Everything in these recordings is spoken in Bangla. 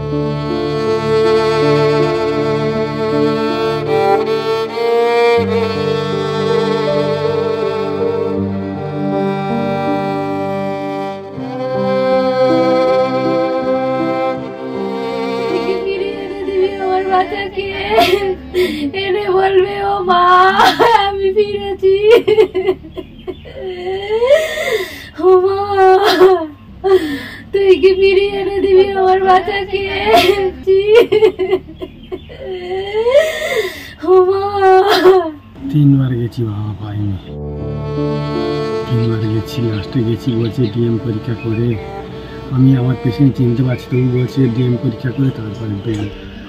এনে বলবে ও মা আমি ফিরেছি, ও মা তুই কি ফিরিয়ে এনে দিবি আমার বাচ্চাকে, ও মা। 3 বার গেছি বাবা, পাইনি। 3 বার গেছি, লাস্টে গেছি বলছে ডিএম পরীক্ষা করে। আমি আমার পেশেন্ট চিনতে পারছি, তবু বলছে ডিএম পরীক্ষা করে তারপরে বেল।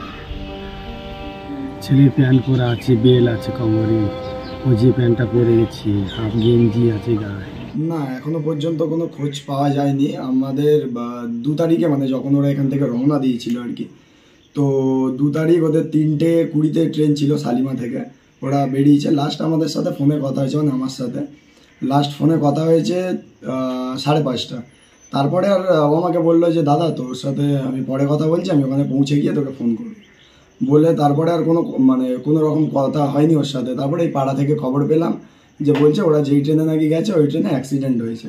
ছেলে প্যান্ট পরা আছে, বেল আছে কোমরে, ও যে প্যান্টটা পরে গেছি, হাফ গেঞ্জি আছে গায়ে। না, এখনো পর্যন্ত কোনো খোঁজ পাওয়া যায়নি। আমাদের 2 তারিখে মানে যখন ওরা এখান থেকে রওনা দিয়েছিল আর কি, তো 2 তারিখ ওদের 3:20 ট্রেন ছিল শালিমা থেকে, ওরা বেরিয়েছে। লাস্ট আমাদের সাথে ফোনে কথা হয়েছে, মানে আমার সাথে লাস্ট ফোনে কথা হয়েছে 5:30। তারপরে আর ও আমাকে বললো যে দাদা তোর সাথে আমি পরে কথা বলছি, আমি ওখানে পৌঁছে গিয়ে তোকে ফোন করবো বলে। তারপরে আর কোনো রকম কথা হয়নি ওর সাথে। তারপরে এই পাড়া থেকে খবর পেলাম যে বলছে ওরা যেই ট্রেনে নাকি গেছে ওই ট্রেনে অ্যাক্সিডেন্ট হয়েছে।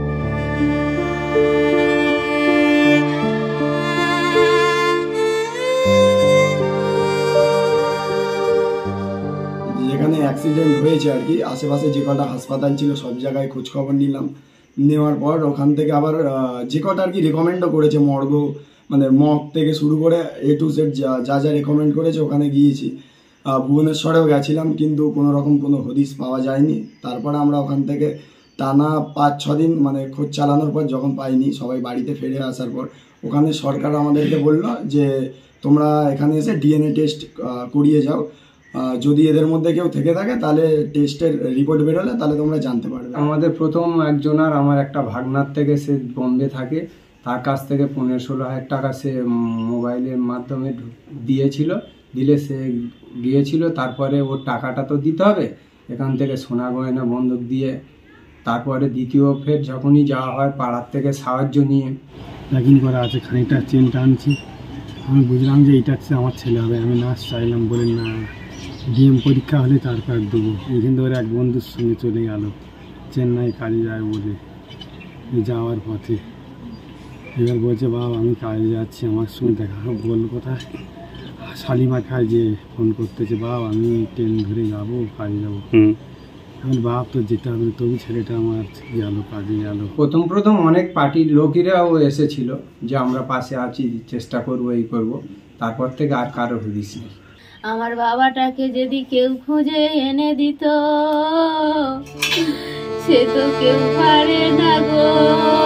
যেখানে অ্যাক্সিডেন্ট হয়েছে আর কি, আশেপাশে যে কটা হাসপাতাল ছিল সব জায়গায় খোঁজখবর নিলাম। নেওয়ার পর ওখান থেকে আবার যে কটা আর কি রেকমেন্ডও করেছে, মর্গ মানে মগ থেকে শুরু করে A to Z যা যা রেকমেন্ড করেছে ওখানে গিয়েছি। ভুবনেশ্বরেও গেছিলাম, কিন্তু কোনো রকম কোনো হদিশ পাওয়া যায়নি। তারপরে আমরা ওখান থেকে টানা 5-6 দিন মানে খোঁজ চালানোর পর যখন পাইনি, সবাই বাড়িতে ফিরে আসার পর ওখানে সরকার আমাদেরকে বলল যে তোমরা এখানে এসে ডিএনএ টেস্ট করিয়ে যাও, যদি এদের মধ্যে কেউ থেকে থাকে তাহলে টেস্টের রিপোর্ট বেরোলে তাহলে তোমরা জানতে পারবে। আমাদের প্রথম একজনার আমার একটা ভাগনার থেকে, সে বম্বে থাকে, তার কাছ থেকে 15-16 হাজার টাকা সে মোবাইলের মাধ্যমে দিয়েছিল, দিলে সে গিয়েছিল। তারপরে ওর টাকাটা তো দিতে হবে, এখান থেকে সোনা গয়না বন্ধক দিয়ে। তারপরে দ্বিতীয় ফের যখনই যাওয়া হয় পাড়ার থেকে সাহায্য নিয়ে প্যাকিং করা আছে, খানিকটা চেনটা আনছি। আমি বুঝলাম যে এইটা হচ্ছে আমার ছেলে হবে, আমি নার্স চাইলাম, বলে না ডিএম পরীক্ষা হলে তারপর দেবো। এইখান থেকে ওর এক বন্ধুর সঙ্গে চলে গেল চেন্নাই কাজে যায় বলে, যাওয়ার পথে এবার বলছে বাবা আমি কাজে যাচ্ছি, আমার সঙ্গে দেখা বললো কোথায়, শালিমা খায় যে ফোন করতেছে, বাবা আমি ট্রেন ধরে যাবো কাজে যাবো। আমি বাপ তো যেতে হবে, তবু ছেলেটা আমার গেল কাজে গেল। প্রথম অনেক পার্টির লোকেরাও এসেছিল যে আমরা পাশে আছি, চেষ্টা করবো, এই করবো। তারপর থেকে আর কারো হদিস নেই। আমার বাবাটাকে যদি কেউ খুঁজে এনে দিত, সে তো কেউ পারে না গো।